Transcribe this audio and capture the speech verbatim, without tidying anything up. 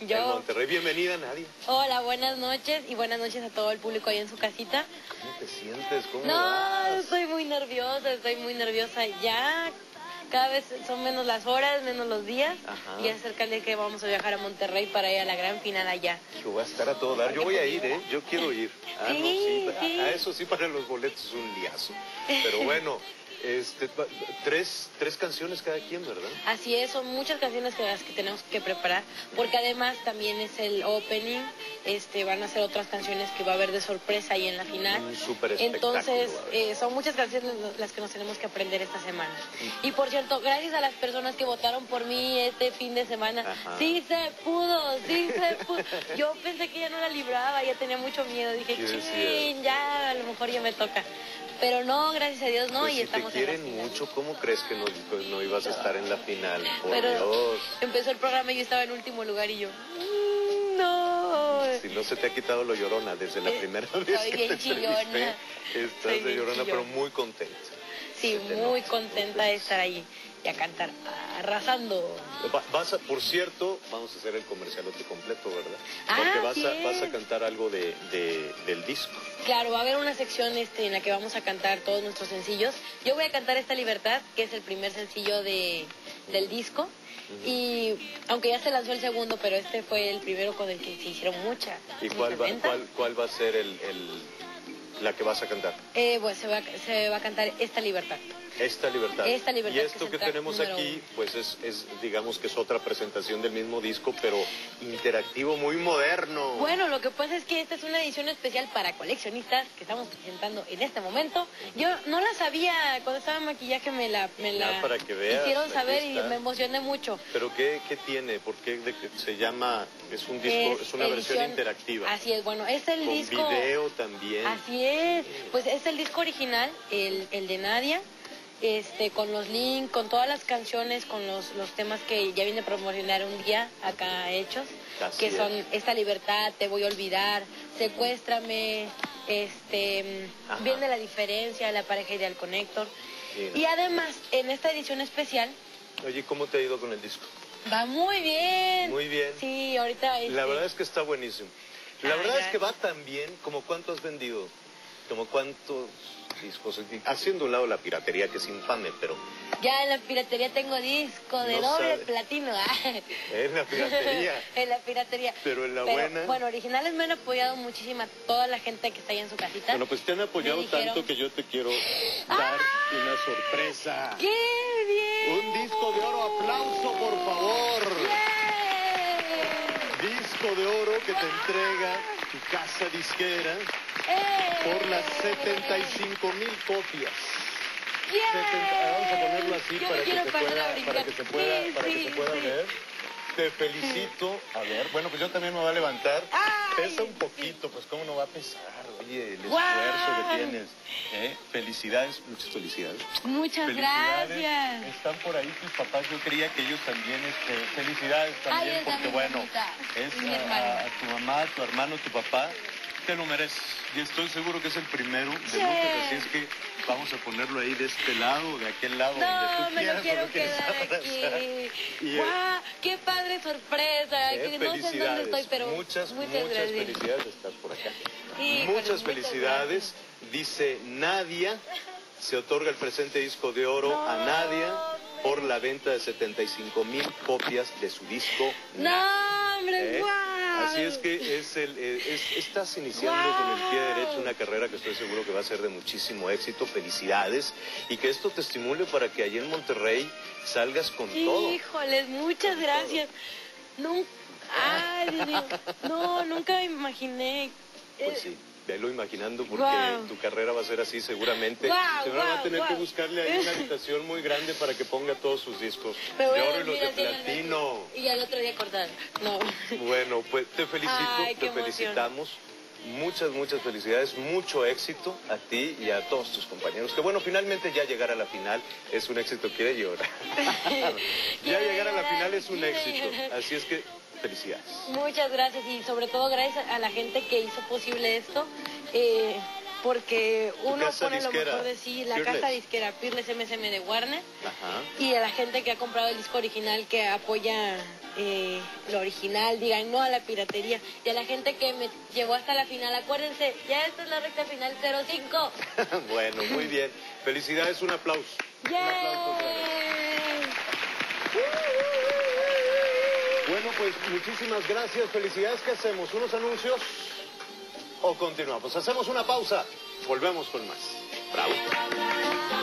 Yo. En Monterrey. Bienvenida, Nadia. Hola, buenas noches y buenas noches a todo el público ahí en su casita. ¿Cómo te sientes? ¿Cómo No, vas? estoy muy nerviosa, estoy muy nerviosa ya. Cada vez son menos las horas, menos los días. Ajá. Y acerca de que vamos a viajar a Monterrey para ir a la gran final allá. Yo voy a estar a todo dar. Yo voy a ir, ¿eh? Yo quiero ir. Ah, Sí, no, sí. sí. A, a eso sí, para los boletos es un liazo. Pero bueno, este, pa- tres, tres canciones cada quien, ¿verdad? Así es, son muchas canciones que las que tenemos que preparar, porque además también es el opening, este, van a ser otras canciones que va a haber de sorpresa ahí en la final. Un súper espectáculo, Entonces, va a haber. eh, son muchas canciones las que nos tenemos que aprender esta semana. Y por cierto, gracias a las personas que votaron por mí este fin de semana, Ajá. sí se pudo, sí se pudo. Yo pensé que ya no la libraba, ya tenía mucho miedo, dije, ¿Qué decías? chin, ya a lo mejor ya me toca. Pero no, gracias a Dios no, Pues y si te estamos en la quieren final. mucho, ¿cómo crees que no, pues no ibas a estar en la final? Por Pero Dios. empezó el programa y yo estaba en último lugar y yo, "Mm, no". Si no se te ha quitado lo llorona desde la Eh, primera vez soy que bien te chillona. entrevisté, estás Soy de bien llorona, pero chillona. muy contenta. Sí, Se te muy nota, contenta de estar ahí y a cantar, arrasando. Va- Vas a, por cierto, vamos a hacer el comercialote completo, ¿verdad? Ah, Porque vas a, bien. vas a cantar algo de, de- del disco. Claro, va a haber una sección este, en la que vamos a cantar todos nuestros sencillos. Yo voy a cantar Esta Libertad, que es el primer sencillo de, del disco. Y aunque ya se lanzó el segundo, pero este fue el primero con el que se hicieron muchas. ¿Y muchas cuál va, ventas. cuál, cuál va a ser el, el- la que vas a cantar? Eh, pues se va, se va a cantar Esta Libertad. Esta libertad. Esta Libertad, Y que esto es que el track tenemos número aquí, uno. pues es, es, digamos que es otra presentación del mismo disco, pero interactivo, muy moderno. Bueno, lo que pasa es que esta es una edición especial para coleccionistas que estamos presentando en este momento. Yo no la sabía, cuando estaba en maquillaje me la, me Ya, la para que veas, hicieron aquí saber y está. me emocioné mucho. ¿Pero qué, qué tiene? ¿Por qué de que se llama? Es un disco, es, una versión edición- interactiva. Así es, bueno, es el Con disco. video también. Así es, pues es el disco original, el, el de Nadia, este, con los links, con todas las canciones, con los, los temas que ya vine a promocionar un día acá hechos, Así que es. son Esta Libertad, Te Voy a Olvidar, Secuéstrame, este, Ajá. Viene la Diferencia, La Pareja Ideal con Héctor. Mira. Y además, en esta edición especial, Oye, ¿cómo te ha ido con el disco? va muy bien. Muy bien. Sí, ahorita... La este, verdad es que está buenísimo. La Ah, verdad es que va gracias. tan bien como cuánto has vendido, como cuántos discos, haciendo a un lado la piratería que es infame, pero Ya en la piratería tengo disco de No doble sabe. platino. en la piratería. En la piratería. Pero en la buena. Bueno, originales me han apoyado muchísima toda la gente que está ahí en su casita. Bueno, pues te han apoyado Me dijeron- tanto que yo te quiero dar una sorpresa. ¡Qué bien! Un disco de oro, aplauso por favor. ¡Bien! Disco de oro que te entrega tu casa disquera ¡Eh! por las setenta y cinco mil copias. ¡Bien! setenta Vamos a ponerlo así Yo para me que, quiero se parar pueda, ahorita. para que se pueda, Sí, para que sí, se pueda sí. ver. Te felicito. A ver, bueno, pues yo también me voy a levantar. Ay, Pesa un poquito, pues cómo no va a pesar. Oye, el Guau. esfuerzo que tienes. ¿eh? Felicidades, muchas felicidades. Muchas Felicidades. gracias. Están por ahí tus papás. Yo creía que ellos también, este, felicidades también, Ay, él porque también, bueno, bonita. es Y mi a, hermano. a- a tu mamá, a tu hermano, tu papá. Te lo mereces. Y estoy seguro que es el primero de Sí. muchos, así es que vamos a ponerlo ahí de este lado, de aquel lado, No, donde tú me quieras, lo quiero donde quieras quedar abrazar. aquí. Y, eh, ¡Guau! ¡Qué padre sorpresa! Eh, Que no sé en dónde felicidades. estoy, pero muchas, muchas, muchas gracias. felicidades de estar por acá. Híjole, muchas muchas felicidades. Dice Nadia, se otorga el presente disco de oro No, a Nadia hombre. por la venta de setenta y cinco mil copias de su disco. No, hombre, ¿Eh? guau. Así es que es el, eh, es- estás iniciando Guau. con el pie derecho una carrera que estoy seguro que va a ser de muchísimo éxito. Felicidades y que esto te estimule para que allí en Monterrey salgas con todo. Híjoles, muchas Con gracias. Nunca, ay, Dios mío. No, nunca me imaginé. Pues Eh, sí, velo imaginando porque Guau. tu carrera va a ser así seguramente. Guau, Seguro va a guau, tener que guau. buscarle ahí una habitación muy grande para que ponga todos sus discos Me voy de a oro y los dormir de así en el platino. metro. Y al otro día cortar. No. Bueno, pues te felicito, Ay, qué te emoción. felicitamos. Muchas, muchas felicidades, mucho éxito a ti y a todos tus compañeros. Que bueno, finalmente ya llegar a la final es un éxito. Quiere llorar. Ya Quiero llegar a la llorar, final es un quiero éxito. llorar. Así es que felicidades. Muchas gracias y sobre todo gracias a la gente que hizo posible esto. Eh, porque uno casa pone disquera, lo mejor de sí, la Peerless. casa disquera Peerless M S M de Warner, Ajá. y a la gente que ha comprado el disco original, que apoya eh, lo original, digan no a la piratería, y a la gente que me llegó hasta la final, acuérdense, ya esta es la recta final cero cinco. Bueno, muy bien. Felicidades, un aplauso. Un aplauso. Bueno, pues muchísimas gracias, felicidades. ¿Qué hacemos? ¿Unos anuncios o continuamos? Hacemos una pausa, volvemos con más. Bravo.